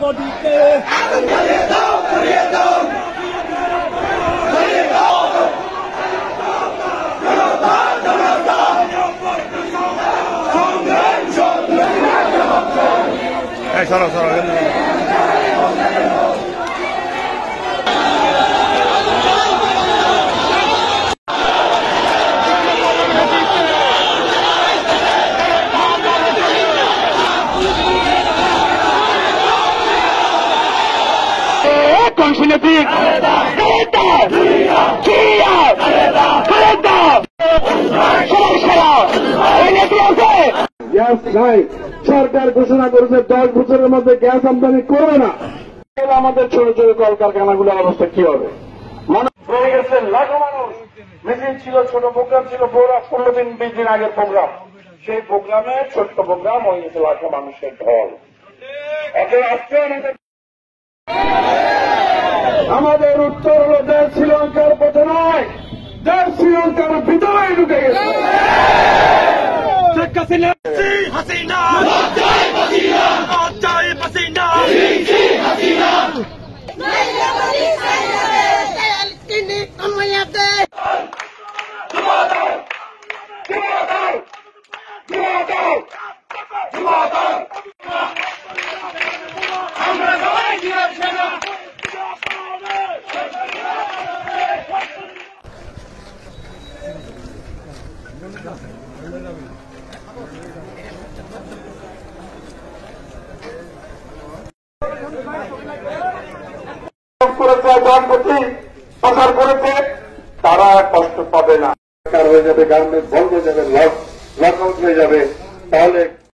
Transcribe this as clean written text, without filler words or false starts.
বডিতে সরো সরো গ্যাস নাই, সরকার ঘোষণা করেছে 10 বছরের মধ্যে গ্যাস আমদানি করবে না। আমাদের ছোট ছোট কলকারখানাগুলোর অবস্থা কি হবে? মানুষ রয়ে গেছে, লাখো মানুষ। মিছিল ছিল, ছোট প্রোগ্রাম ছিল, 15 দিন 20 দিন আগের প্রোগ্রাম। সেই প্রোগ্রামে ছোট্ট প্রোগ্রাম হয়ে গেছে লাখো মানুষের ঢল। আজকে আমাদের উত্তর হল দেশ শ্রীলঙ্কার পথে নয়, দেশ শ্রীলঙ্কার ভিতরে ঢুকে গেছে। হাসিনা করেছে, প্রচার করেছে, তারা কষ্ট পাবে না। হয়ে যাবে, গার্মেন্টস বন্ধ হয়ে যাবে, লকআউট হয়ে যাবে, তাহলে